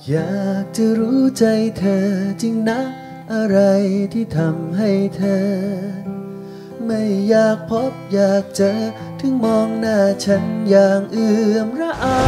อยากจะรู้ใจเธอจริงนะอะไรที่ทำให้เธอไม่อยากพบอยากเจอถึงมองหน้าฉันอย่างเอื่อมระอา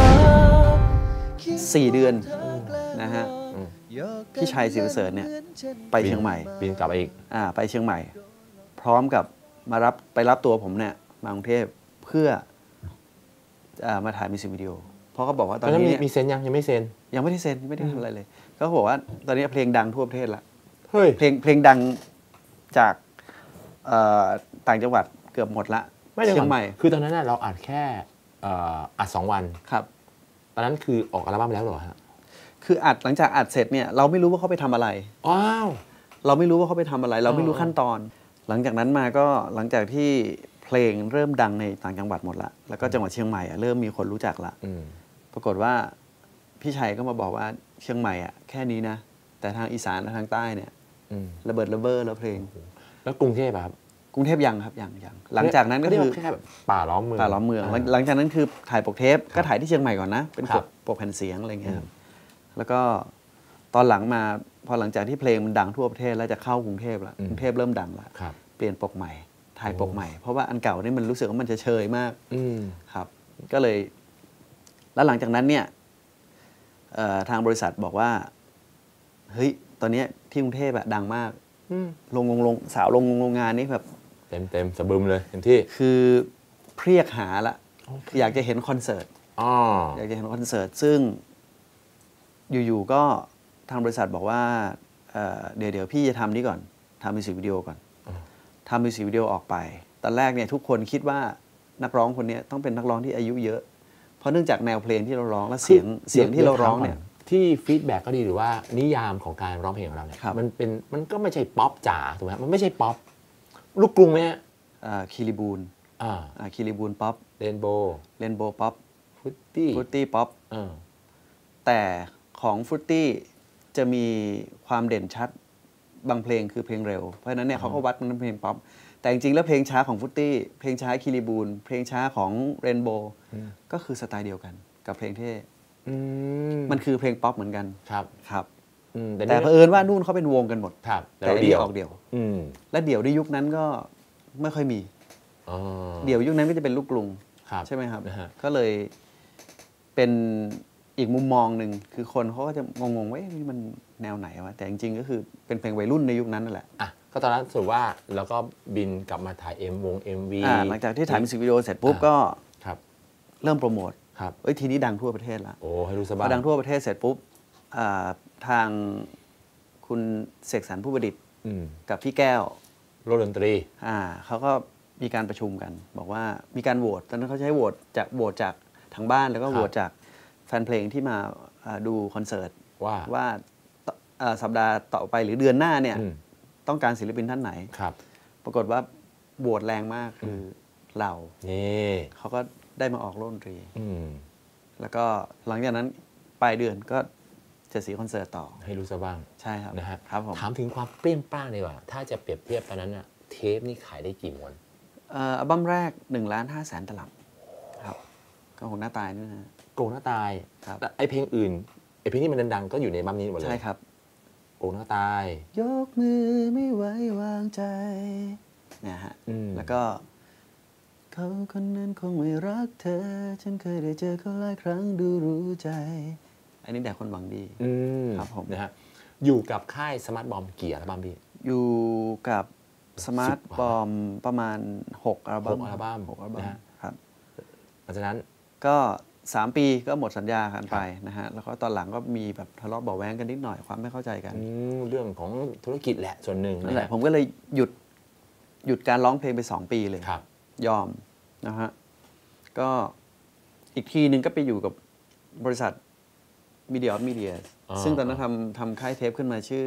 4 เดือนนะฮะพี่ชัยศรีประเสริฐเนี่ยไปเชียงใหม่บินกลับไปอีกไปเชียงใหม่พร้อมกับไปรับตัวผมเนี่ยมากรุงเทพเพื่อมาถ่ายมิวสิกวิดีโอเพราะเขาบอกว่าตอนนี้มีเซ็นยังไม่เซ็นยังไม่ได้เซ็นไม่ได้ทำอะไรเลยเขาบอกว่าตอนนี้เพลงดังทั่วประเทศละเฮ้ยเพลงดังจากต่างจังหวัดเกือบหมดละเชียงใหม่คือตอนนั้นเราอัดแค่อัด2 วันครับตอนนั้นคือออกอัลบั้มแล้วเหรอฮะคือหลังจากอัดเสร็จเนี่ยเราไม่รู้ว่าเขาไปทำอะไรว้าวเราไม่รู้ว่าเขาไปทำอะไรเราไม่รู้ขั้นตอนหลังจากนั้นมาก็หลังจากที่เพลงเริ่มดังในต่างจังหวัดหมดละแล้วก็จังหวัดเชียงใหม่เริ่มมีคนรู้จักละปรากฏว่าพี่ชัยก็มาบอกว่าเชียงใหม่แค่นี้นะแต่ทางอีสานและทางใต้เนี่ยระเบิดระเบ้อแล้วเพลงแล้วกรุงเทพครับกรุงเทพยังครับยังหลังจากนั้นก็คือแค่ป่าล้อมเมืองหลังจากนั้นคือถ่ายปกเทปก็ถ่ายที่เชียงใหม่ก่อนนะเป็นปกแผ่นเสียงอะไรเงี้ยครับแล้วก็ตอนหลังมาพอหลังจากที่เพลงมันดังทั่วประเทศแล้วจะเข้ากรุงเทพแล้วกรุงเทพเริ่มดังแล้วเปลี่ยนปกใหม่ถ่ายปกใหม่เพราะว่าอันเก่านี่มันรู้สึกว่ามันเฉยมากครับก็เลยแล้วหลังจากนั้นเนี่ยทางบริษัทบอกว่าเฮ้ยตอนนี้ที่กรุงเทพดังมากลงสาวโรงงานนี้แบบเต็มสะบึมเลยเต็มที่คือเรียกหาละอยากจะเห็นคอนเสิร์ตอยากจะเห็นคอนเสิร์ตซึ่งอยู่ๆก็ทางบริษัทบอกว่าเดี๋ยวพี่จะทำนี้ก่อนทำมิวสิกวิดีโอก่อนทำมิวสิกวิดีโอออกไปตอนแรกเนี่ยทุกคนคิดว่านักร้องคนนี้ต้องเป็นนักร้องที่อายุเยอะเพราะเนื่องจากแนวเพลงที่เราร้องและเสียงที่เราร้องเนี่ยที่ฟีดแบ็กก็ดีหรือว่านิยามของการร้องเพลงของเราเนี่ยมันก็ไม่ใช่ป๊อปจ๋าถูกไหมมันไม่ใช่ป๊อปลูกกรุงไหมฮะคิริบูลคิริบูลป๊อปเรนโบว์ป๊อปฟรุตตี้ป๊อปแต่ของฟรุตตี้จะมีความเด่นชัดบางเพลงคือเพลงเร็วเพราะฉะนั้นเนี่ยเขาก็วัดมันเป็นเพลงป๊อปแต่จริงๆแล้วเพลงช้าของฟรุตตี้เพลงช้าคิริบูลเพลงช้าของเรนโบว์ก็คือสไตล์เดียวกันกับเพลงเท่มันคือเพลงป๊อปเหมือนกันครับแต่เผอิญว่านู่นเขาเป็นวงกันหมดแต่เดี่ยวออกเดี่ยวและเดี่ยวในยุคนั้นก็ไม่ค่อยมีเดี่ยวยุคนั้นก็จะเป็นลูกกรุงใช่ไหมครับก็เลยเป็นอีกมุมมองหนึ่งคือคนเขาก็จะงงๆว่านี่มันแนวไหนวะแต่จริงๆก็คือเป็นเพลงวัยรุ่นในยุคนั้นนั่นแหละก็ตอนนั้นสรุปว่าเราก็บินกลับมาถ่ายMV หลังจากที่ถ่ายมิวสิกวิดีโอเสร็จปุ๊บก็เริ่มโปรโมททีนี้ดังทั่วประเทศแล้วให้รู้ซะบ้างพอดังทั่วประเทศเสร็จปุ๊บทางคุณเสกสรรผู้ประดิษฐ์กับพี่แก้วโลดนตรีเขาก็มีการประชุมกันบอกว่ามีการโหวตตอนนั้นเขาใช้โหวตจากทางบ้านแล้วก็โหวตจากแฟนเพลงที่มาดูคอนเสิร์ตว่าสัปดาห์ต่อไปหรือเดือนหน้าเนี่ยต้องการศิลปินท่านไหนปรากฏว่าโหวตแรงมากคือเราเขาก็ได้มาออกโลดนตรีแล้วก็หลังจากนั้นปลายเดือนก็จะสีคอนเสิร์ตต่อให้รู้ซะบ้างใช่ครับนะฮะครับผมถามถึงความเปรี้ยงป้างดีกว่าถ้าจะเปรียบเทียบตอนนั้นเทปนี่ขายได้กี่ม้วนอัลบั้มแรก 1,500,000 ตลับครับก็คงหน้าตายนี่นะโกงหน้าตายแต่ไอเพลงอื่นไอเพลงที่มันดังๆก็อยู่ในอัลบั้มนี้หมดเลยใช่ครับโกงหน้าตายยกมือไม่ไว้วางใจเนี่ยฮะแล้วก็เขาคนนั้นคงไม่รักเธอฉันเคยได้เจอเขาหลายครั้งดูรู้ใจอันนี้แต่คนหวังดีครับผมนะฮะอยู่กับค่ายสมาร์ทบอมกี่อัลบั้มพี่อยู่กับสมาร์ทบอมประมาณ6 อัลบั้มครับหลังจากนั้นก็3 ปีก็หมดสัญญากันไปนะฮะแล้วก็ตอนหลังก็มีแบบทะเลาะเบาะแว้งกันนิดหน่อยความไม่เข้าใจกันเรื่องของธุรกิจแหละส่วนหนึ่งนั่นแหละผมก็เลยหยุดการร้องเพลงไป2 ปีเลยยอมนะฮะก็อีกทีนึงก็ไปอยู่กับบริษัท Media of Media ซึ่งตอนนั้นทำค่ายเทปขึ้นมาชื่อ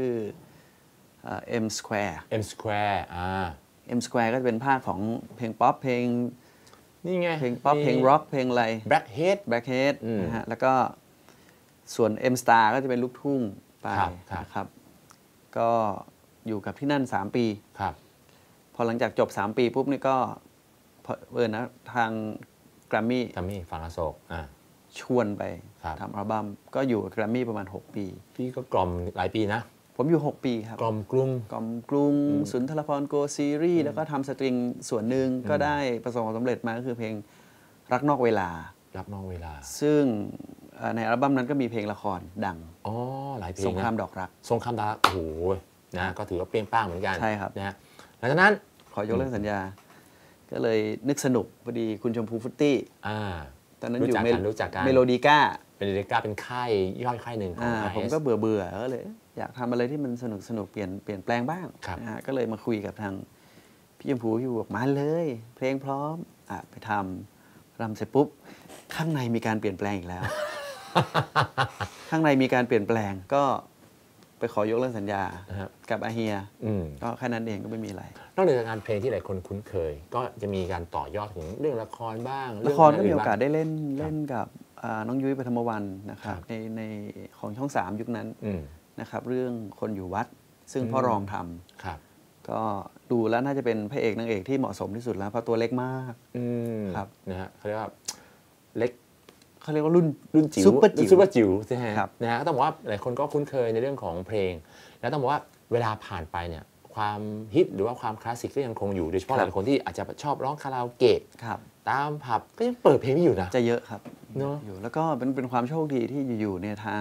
M Square M Square ก็จะเป็นภาคของเพลงป๊อปเพลงนี่ไงเพลงป๊อปเพลงร็อกเพลงอะไร Blackhead นะฮะแล้วก็ส่วน M Star ก็จะเป็นลูกทุ่งไปนะครับก็อยู่กับที่นั่น3 ปีพอหลังจากจบ3 ปีปุ๊บนี่ก็นะทาง Grammy ฝั่งอโศกชวนไปครับทำอัลบั้มก็อยู่กับแกรมมี่ประมาณ 6 ปีพี่ก็กล่อมหลายปีนะผมอยู่ 6 ปีครับกล่อมกรุงกล่อมกรุงสุนทรภรณ์โกซีรีส์แล้วก็ทำสตริงส่วนหนึ่งก็ได้ประสบความสำเร็จมาก็คือเพลงรักนอกเวลารับนอกเวลาซึ่งในอัลบั้มนั้นก็มีเพลงละครดังอ๋อหลายเพลงสงครามนะดอกรักสงครามดาราโอ้โหนะก็ถือว่าเปรี้ยงป้างเหมือนกันใช่ครับนะฮะหลังจากนั้นขอยกเลิกสัญญา ก็เลยนึกสนุกพอดีคุณชมพูฟุตตี้อ่าตอนนั้นอยู่รู้จักกันเมโลดีก้าเป็นเดก้าเป็นค่ายย่อยค่ายหนึ่งของผม IS ก็เบื่อก็เลย อยากทำอะไรที่มันสนุกเปลี่ยนแปลงบ้างครับนะฮะก็เลยมาคุยกับทางพี่ชมพูอยู่บอกมาเลย เพลงพร้อมไปทำเสร็จปุ๊บ ข้างในมีการเปลี่ยนแปลงอีกแล้ว ข้างในมีการเปลี่ยนแปลงก็ไปขอยกเลิกสัญญานะครับกับอาเฮียอืมก็แค่นั้นเองก็ไม่มีอะไรนอกจากงานเพลงที่หลายคนคุ้นเคย ก็จะมีการต่อยอดถึงเรื่องละครบ้างละครก็มีโอกาสเงได้เล่นกับน้องยุ้ยปฐมวรรณนะครับครับในของช่อง 3 ยุคนั้นอืมนะครับ เรื่องคนอยู่วัด ซึ่งพ่อรองทำครับก็ดูแล้วน่าจะเป็นพระเอกนางเอกที่เหมาะสมที่สุดแล้วเพราะตัวเล็กมากอืมครับนะฮะเขาเรียกว่าเล็กเขาเรียกว่ารุ่นจิ๋วซุปเปอร์จิ๋วซุปเปอร์จิ๋วใช่ไหมครับนะฮะก็ต้องบอกว่าหลายคนก็คุ้นเคยในเรื่องของเพลง แล้วต้องบอกว่าเวลาผ่านไปเนี่ยความฮิตหรือว่าความคลาสสิกก็ยังคงอยู่โดยเฉพาะหลายคนที่อาจจะชอบร้องคาราโอเกะครับตามผับก็ยังเปิดเพลงนี้อยู่นะจะเยอะครับเนอะอยู่แล้วก็เป็นความโชคดีที่อยู่ๆเนี่ยทาง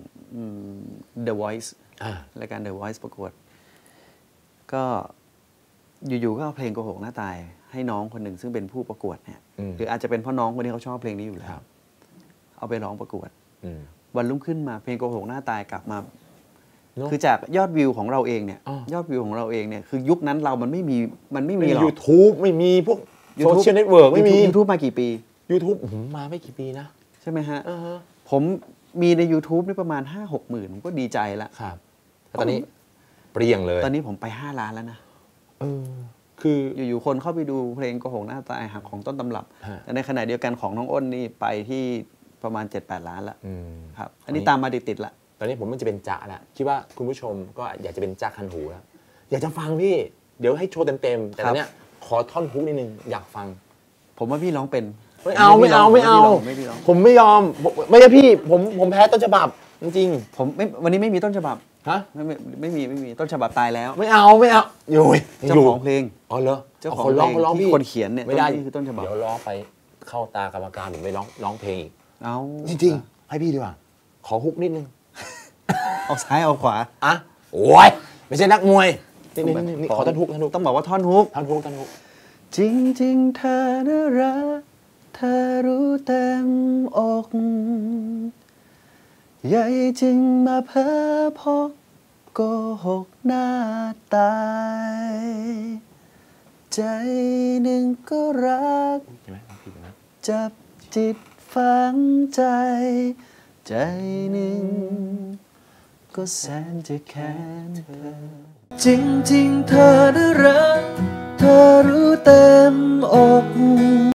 The Voice อ่ารายการ The Voice ประกวด ก็อยู่ๆก็เอาเพลงโกหกหน้าตายให้น้องคนหนึ่งซึ่งเป็นผู้ประกวดเนี่ยอืมหรืออาจจะเป็นเพราะน้องคนนี้เขาชอบเพลงนี้อยู่แล้ครัวบเอาไปร้องประกวดอืมวันรุ่งขึ้นมาเพลงโกหกหน้าตายกลับมาเนอะคือจากยอดวิวของเราเองเนี่ยอ๋อยอดวิวของเราเองเนี่ยคือยุคนั้นเรามันไม่มีหรไม่อกมี YouTube ไม่มีพวกโซเชียลเน็ตเวิร์กไม่มี YouTube มากี่ปี YouTube มาไม่กี่ปีนะใช่ไหมฮะอ่าฮะผมมีใน YouTube นี่ประมาณ 5-6 หมื่นผมก็ดีใจแล้วครับแต่ตอนนี้เปรี้ยงเลยตอนนี้ผมไป 5 ล้านแล้วนะเออคืออยู่ๆคนเข้าไปดูเพลงโกหกหน้าตายหักของต้นตำรับฮะแต่ในขณะเดียวกันของน้องอ้นนี่ไปที่ประมาณ 7-8 ล้านแล้วอืมครับอันนี้ตามมาติดๆละตอนนี้ผมมันจะเป็นจ๊ะแล้วคิดว่าคุณผู้ชมก็อยากจะเป็นจ๊ะคันหูแล้วอยากจะฟังพี่ เดี๋ยวให้โชว์เต็มๆแต่ตอนเนี้ยขอท่อนฮุกนิดนึงอยากฟังผมว่าพี่ร้องเป็นไม่เอาไม่พี่ร้องผมไม่ยอมไม่ใช่พี่ผมแพ้ต้นฉบับจริงผมไม่วันนี้ไม่มีต้นฉบับๆฮะไม่มีต้นฉบับตายแล้วไม่เอาโยยเจ้าของเพลงอ๋อเหรอเจ้าของคนร้องเพลงคนร้องพี่ที่คนเขียนเนี่ยไม่ได้ต้นนี่คือต้นฉบับเดี๋ยวร้องไปเข้าตากรรมการหรือไม่ร้องเพลงอีกเอาจริงๆให้พี่ดีกว่าขอฮุกนิดนึงเอาซ้ายเอาขวาอ่ะโอ้ยไม่ใช่นักมวยนี่ขอท่อนฮุกต้องบอกว่าท่อนฮุกท่อนฮุกจริงๆเธอน่ารักเธอรู้เต็มอกใหญ่จริงมาเพ้อพกโกหกหน้าตายใจหนึ่งก็รักใช่ไหมพี่นะจับจิตฝังใจ ใจหนึ่งก็แสนจะแค้นเธอ จริงๆเธอน่ารักเธอรู้เต็มอก